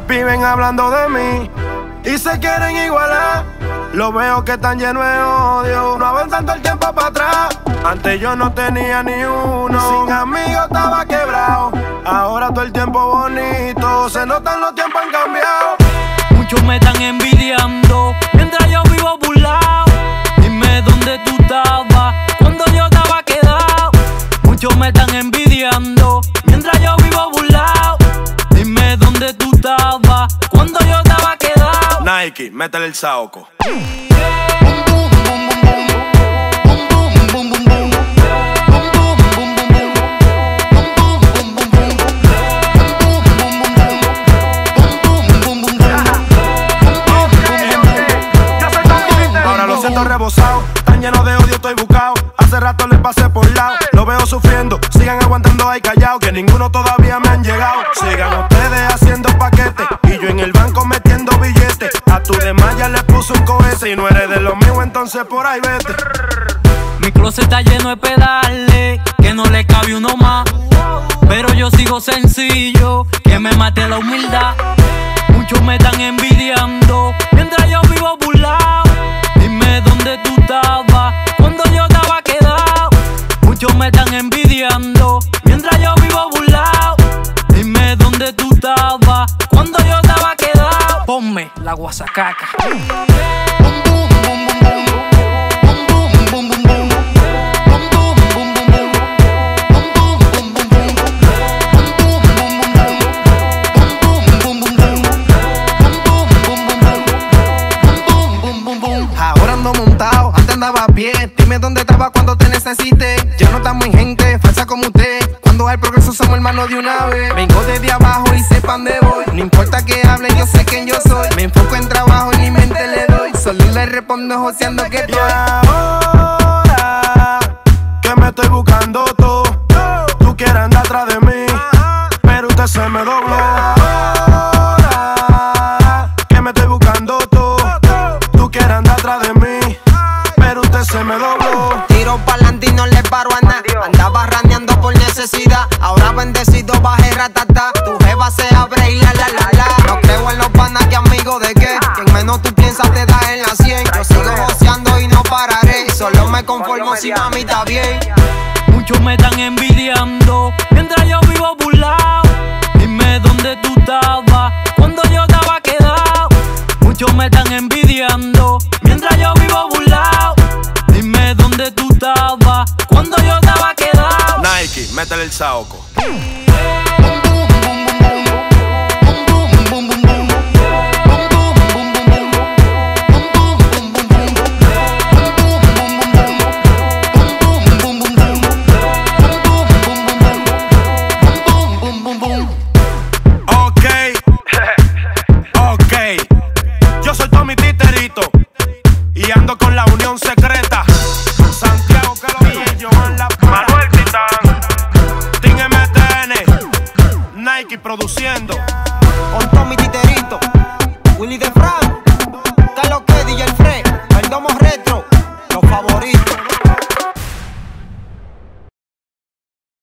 viven hablando de mí y se quieren igualar. Lo veo que están llenos de odio, no avanzan todo el tiempo para atrás. Antes yo no tenía ni uno, sin amigos estaba quebrado. Ahora todo el tiempo bonito, se notan los tiempos han cambiado. Muchos me están envidiando mientras yo vivo burlado. Dime dónde tú estabas cuando yo estaba quedado. Muchos me están envidiando mientras yo vivo burlado. Dime dónde tú estabas cuando yo estaba quedado. Nike, métele el saoco. Ahora lo siento rebosado, tan lleno de odio estoy buscado. Hace rato les pasé por lado, lo veo sufriendo, sigan aguantando ahí callados, que ninguno todavía me han llegado. Sigan ustedes haciendo paquetes y yo en el banco metiendo billetes. A tu demás ya le puse un cohete, y no eres de los míos, entonces por ahí vete. Mi closet está lleno de pedales, que no le cabe uno más. Pero yo sigo sencillo, que me mate la humildad. Muchos me están envidiando mientras yo vivo burlado. Dime dónde tú estabas cuando yo estaba quedado. Muchos me están envidiando mientras yo vivo burlado. Dime dónde tú estabas cuando yo estaba quedado. Ponme la guasacaca. Ahora ando montado, antes andaba a pie. Dime dónde estaba cuando te necesité. Ya no estamos en gente falsa como usted. Cuando hay progreso somos hermanos de una vez. Vengo desde abajo y sepan de voy. No importa que hable, yo sé quién yo soy. Me enfoco en trabajo y ni mente le doy. Solo le respondo joseando que estoy. Y ahora que me estoy buscando todo, tú quieres andar atrás de mí, pero usted se me dobló. Ahora que me estoy buscando todo, tú quieres andar atrás de mí, pero usted se me dobló. Tiro pa'lante y no le paro a nada. Andaba raneando por necesidad, ahora bendecido bajé ratata. Tu jeva se abre y la. No creo en los panas, que amigo de qué. Quien menos tú piensas te da en la 100. Yo sigo joseando y no pararé, solo me conformo si mami está bien. Muchos me están envidiando mientras yo vivo burlado. Dime dónde tú estabas cuando yo estaba quedado. Muchos me están envidiando mientras yo vivo burlado. Dime dónde tú estabas cuando yo estaba quedado. Nike, métele el saoco. Yo soy Tommy Titerito y ando con la unión secreta. Santiago que lo dice, Joan La Manuel Titán, Team MTN, Nike produciendo. Con Tommy Titerito, Willy de Frank, Carlos que DJ Fred, Perdomo Rey.